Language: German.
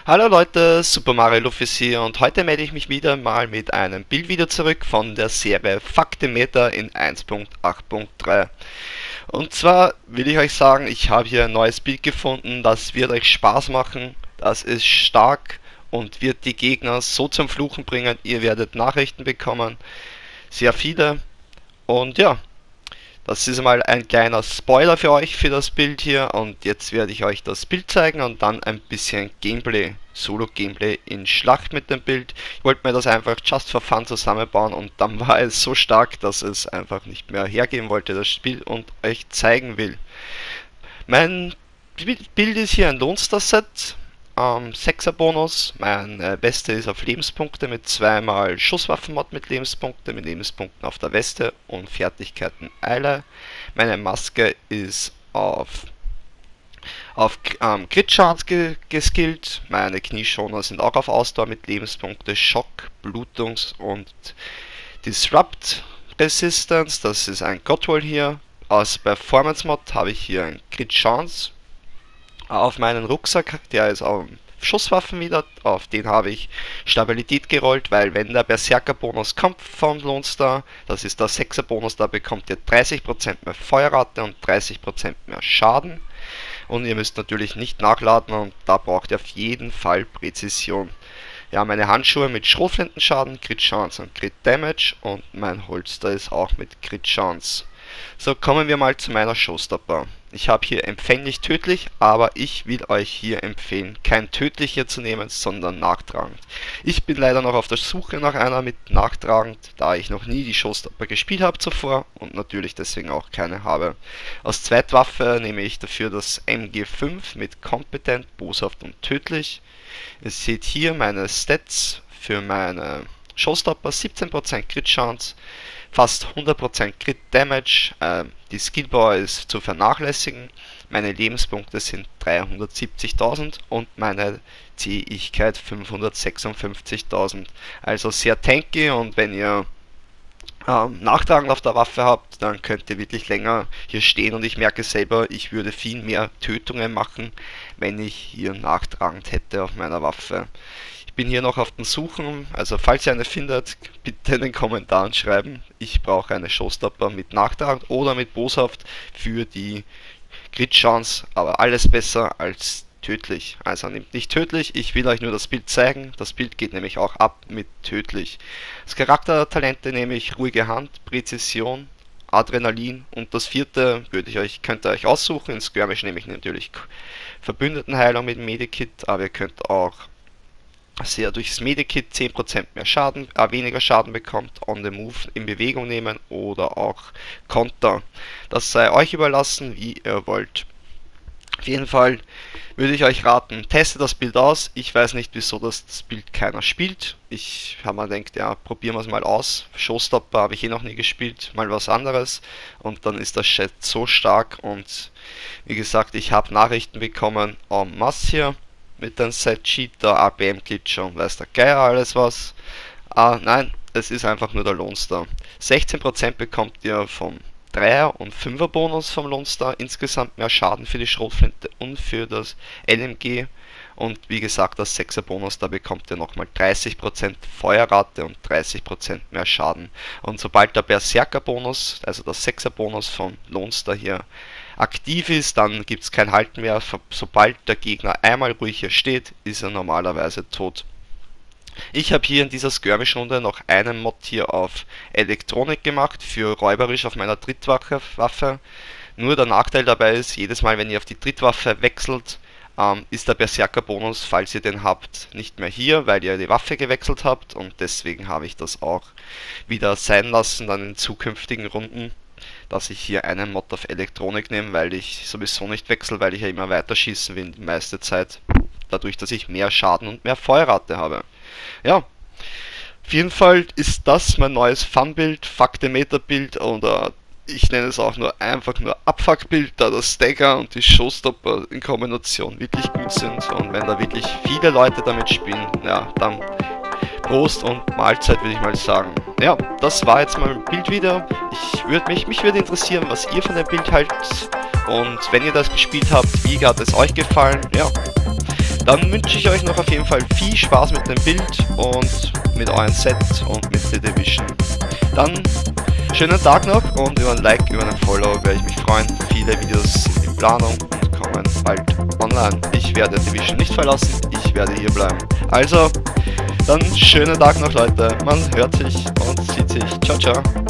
Hallo Leute, Super Mario Luffy hier und heute melde ich mich wieder mal mit einem Bildvideo zurück von der Serie Faktimeter in 1.8.3. Und zwar will ich euch sagen, ich habe hier ein neues Bild gefunden, das wird euch Spaß machen, das ist stark und wird die Gegner so zum Fluchen bringen, ihr werdet Nachrichten bekommen, sehr viele und ja. Das ist mal ein kleiner Spoiler für euch für das Bild hier und jetzt werde ich euch das Bild zeigen und dann ein bisschen Gameplay, Solo-Gameplay in Schlacht mit dem Bild. Ich wollte mir das einfach just for fun zusammenbauen und dann war es so stark, dass es einfach nicht mehr hergeben wollte, das Spiel, und euch zeigen will. Mein Bild ist hier ein Lone Star Set. 6er Bonus, meine Weste ist auf Lebenspunkte mit zweimal Schusswaffenmod mit Lebenspunkten auf der Weste und Fertigkeiten Eile. Meine Maske ist auf Crit Chance geskillt, meine Knieschoner sind auch auf Ausdauer mit Lebenspunkte, Schock, Blutungs- und Disrupt Resistance, das ist ein Godroll hier. Aus Performance Mod habe ich hier ein Crit Chance. Auf meinen Rucksack, der ist auf Schusswaffen wieder, auf den habe ich Stabilität gerollt, weil wenn der Berserker-Bonus kommt vom Lone Star, das ist der 6er-Bonus, da bekommt ihr 30% mehr Feuerrate und 30% mehr Schaden. Und ihr müsst natürlich nicht nachladen und da braucht ihr auf jeden Fall Präzision. Ja, meine Handschuhe mit Schrotflintenschaden, Crit Chance und Crit Damage und mein Holster ist auch mit Crit Chance. So, kommen wir mal zu meiner Showstopper. Ich habe hier empfänglich tödlich, aber ich will euch hier empfehlen, kein tödlich hier zu nehmen, sondern nachtragend. Ich bin leider noch auf der Suche nach einer mit nachtragend, da ich noch nie die Showstopper gespielt habe zuvor und natürlich deswegen auch keine habe. Als Zweitwaffe nehme ich dafür das MG5 mit kompetent, boshaft und tödlich. Ihr seht hier meine Stats für meine Showstopper: 17% Crit Chance, fast 100% Crit Damage, die Skillbar ist zu vernachlässigen, meine Lebenspunkte sind 370.000 und meine Zähigkeit 556.000. Also sehr tanky, und wenn ihr nachtragend auf der Waffe habt, dann könnt ihr wirklich länger hier stehen, und ich merke selber, ich würde viel mehr Tötungen machen, wenn ich hier nachtragend hätte auf meiner Waffe. Ich bin hier noch auf den Suchen, also falls ihr eine findet, bitte in den Kommentaren schreiben. Ich brauche eine Showstopper mit nachtragend oder mit boshaft für die Crit Chance, aber alles besser als tödlich. Also nehmt nicht tödlich, ich will euch nur das Bild zeigen. Das Bild geht nämlich auch ab mit tödlich. Als Charaktertalente nehme ich ruhige Hand, Präzision, Adrenalin, und das vierte könnt ihr euch aussuchen. In Skirmish nehme ich natürlich Verbündetenheilung mit Medikit, aber ihr könnt auch durchs Medikit 10% mehr Schaden, weniger Schaden bekommt, on the move in Bewegung nehmen oder auch Konter. Das sei euch überlassen, wie ihr wollt. Auf jeden Fall würde ich euch raten, testet das Bild aus. Ich weiß nicht, wieso das Bild keiner spielt. Ich habe mir gedacht, ja, probieren wir es mal aus. Showstopper habe ich noch nie gespielt, mal was anderes. Und dann ist das Chat so stark, und wie gesagt, ich habe Nachrichten bekommen en masse hier mit dem Set Cheater, APM Glitcher und weiß der Geier alles was. Nein, es ist einfach nur der Lone Star. 16% bekommt ihr vom 3er und 5er Bonus vom Lone Star, insgesamt mehr Schaden für die Schrotflinte und für das LMG, und wie gesagt das 6er Bonus, da bekommt ihr nochmal 30% Feuerrate und 30% mehr Schaden. Und sobald der Berserker Bonus, also das 6er Bonus von Lone Star hier aktiv ist, dann gibt es kein Halten mehr. Sobald der Gegner einmal ruhig hier steht, ist er normalerweise tot. Ich habe hier in dieser Skirmish-Runde noch einen Mod hier auf Elektronik gemacht, für räuberisch auf meiner Drittwaffe. Nur der Nachteil dabei ist, jedes Mal wenn ihr auf die Drittwaffe wechselt, ist der Berserker-Bonus, falls ihr den habt, nicht mehr hier, weil ihr die Waffe gewechselt habt, und deswegen habe ich das auch wieder sein lassen dann in zukünftigen Runden, dass ich hier einen Mod auf Elektronik nehme, weil ich sowieso nicht wechsle, weil ich ja immer weiter schießen will die meiste Zeit, dadurch, dass ich mehr Schaden und mehr Feuerrate habe. Ja, auf jeden Fall ist das mein neues Fun-Bild, Faktimeter-Bild, oder ich nenne es auch einfach nur Abfuck-Bild, da das Stagger und die Showstopper in Kombination wirklich gut sind, und wenn da wirklich viele Leute damit spielen, ja, dann Prost und Mahlzeit, würde ich mal sagen. Ja, das war jetzt mal ein Bildvideo. Mich würde interessieren, was ihr von dem Bild haltet, und wenn ihr das gespielt habt, wie hat es euch gefallen? Ja, Dann wünsche ich euch noch auf jeden Fall viel Spaß mit dem Bild und mit eurem Set und mit The Division. Dann schönen Tag noch und über ein Like, über ein Follow werde ich mich freuen. Viele Videos sind in Planung und kommen bald online. Ich werde The Division nicht verlassen, ich werde hier bleiben. Also, dann schönen Tag noch, Leute. Man hört sich und sieht sich. Ciao, ciao.